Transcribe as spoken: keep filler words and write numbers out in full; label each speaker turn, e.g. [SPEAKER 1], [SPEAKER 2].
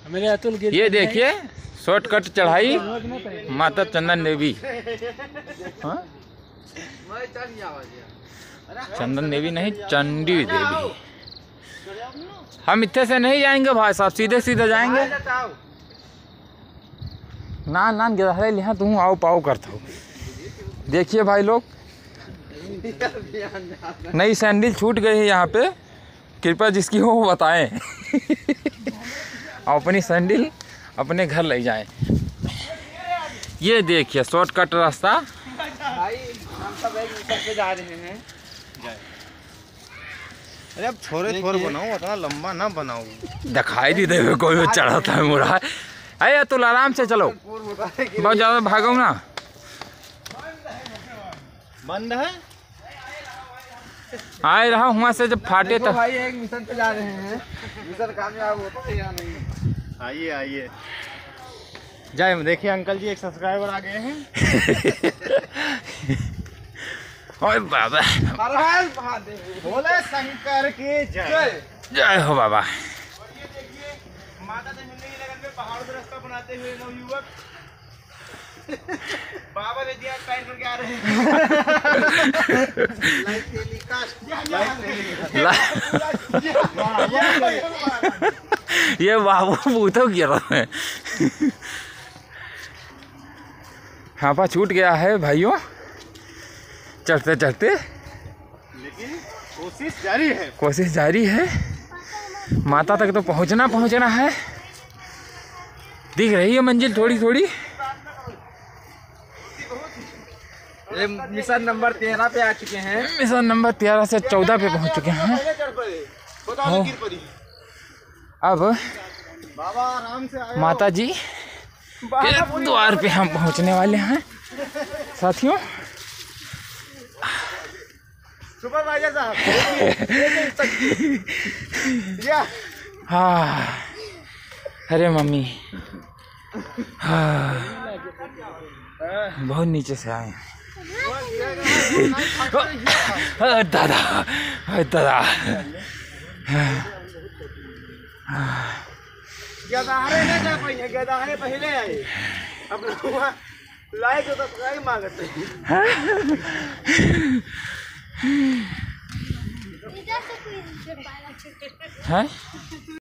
[SPEAKER 1] मेरे अतुल गिर
[SPEAKER 2] ये देखिए शॉर्टकट चढ़ाई माता चंदन देवी। हाँ? चंदन देवी नहीं, चंडी देवी। हम इतने से नहीं जाएंगे भाई साहब, सीधे सीधे जाएंगे। ना ना गिरा लिया तुम आओ पाओ करता हूँ। देखिए भाई लोग, नई सैंडल छूट गई है यहाँ पे, कृपया जिसकी हो वो बताएं। और अपनी सैंडल अपने घर ले जाएं। ये देखिए शॉर्टकट रास्ता।
[SPEAKER 3] भाई हम सब एक मिशन पे जा रहे हैं।
[SPEAKER 4] अरे अब थोड़े थोड़े बनाओ, उतना लंबा ना बनाओ।
[SPEAKER 2] दिखाई नहीं दे कोई चढ़ाता है मुड़ा। अरे तुम आराम से चलो, बहुत ज़्यादा भागो ना।
[SPEAKER 4] बंद है।
[SPEAKER 2] आए रहा वहाँ से जब फाटे तो
[SPEAKER 3] भाई एक मिशन पे जा रहे हैं, मिशन कामयाब होता है या नहीं।
[SPEAKER 4] आइए आइए। जय, देखिए अंकल जी एक सब्सक्राइबर आ गए हैं।
[SPEAKER 2] ओए बाबा,
[SPEAKER 4] बोले शंकर की जय।
[SPEAKER 2] जय हो बाबा।
[SPEAKER 4] माता से मिलने की लगन में पहाड़ से रास्ता बनाते हुए नवयुवक बाबा ने दिया पैर करके आ रहे हैं। Live telecast.
[SPEAKER 2] ये बाबू पूछो गिर रहा है। हाँपा छूट गया है भाइयों चढ़ते चढ़ते,
[SPEAKER 4] लेकिन कोशिश जारी है।
[SPEAKER 2] कोशिश जारी है। माता तक तो पहुंचना पहुंचना है। दिख रही है मंजिल थोड़ी थोड़ी।
[SPEAKER 3] मिशन नंबर तेरह पे आ चुके हैं।
[SPEAKER 2] मिशन नंबर तेरह से चौदह पे पहुंच चुके हैं।
[SPEAKER 4] बताओ गिर पड़ी।
[SPEAKER 2] अब
[SPEAKER 4] बाबा आराम से आए।
[SPEAKER 2] माता जी के द्वार पे हम पहुंचने वाले हैं साथियों।
[SPEAKER 4] सुपरवाइजर साहब।
[SPEAKER 2] हाँ, अरे मम्मी, हाँ बहुत नीचे से आए हैं। दादा दादा
[SPEAKER 4] गदारे ना जा पाई, गदारे पहले आए। अब लाइक तो सब्सक्राइब मांगते
[SPEAKER 2] हैं।